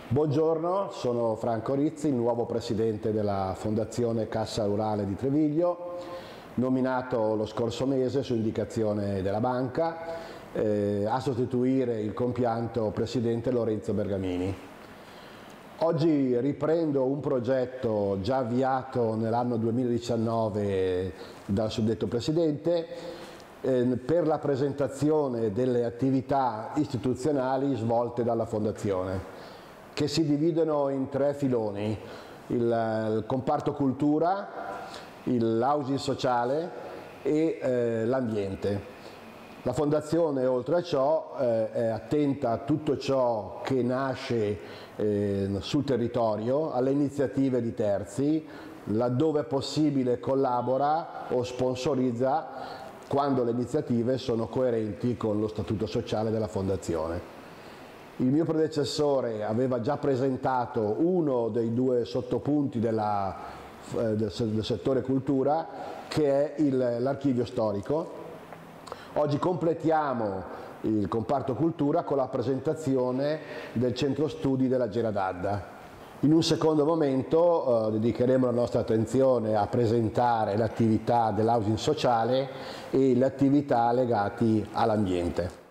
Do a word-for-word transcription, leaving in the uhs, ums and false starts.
Buongiorno, sono Franco Rizzi, il nuovo presidente della Fondazione Cassa Rurale di Treviglio, nominato lo scorso mese su indicazione della banca eh, a sostituire il compianto presidente Lorenzo Bergamini. Oggi riprendo un progetto già avviato nell'anno duemiladiciannove dal suddetto presidente eh, per la presentazione delle attività istituzionali svolte dalla Fondazione, che si dividono in tre filoni: il, il comparto cultura, l'housing sociale e eh, l'ambiente. La Fondazione, oltre a ciò, eh, è attenta a tutto ciò che nasce eh, sul territorio, alle iniziative di terzi, laddove è possibile collabora o sponsorizza quando le iniziative sono coerenti con lo statuto sociale della Fondazione. Il mio predecessore aveva già presentato uno dei due sottopunti della, eh, del, del settore cultura, che è l'archivio storico. Oggi completiamo il comparto cultura con la presentazione del centro studi della Gera d'Adda. In un secondo momento eh, dedicheremo la nostra attenzione a presentare l'attività dell'housing sociale e le attività legate all'ambiente.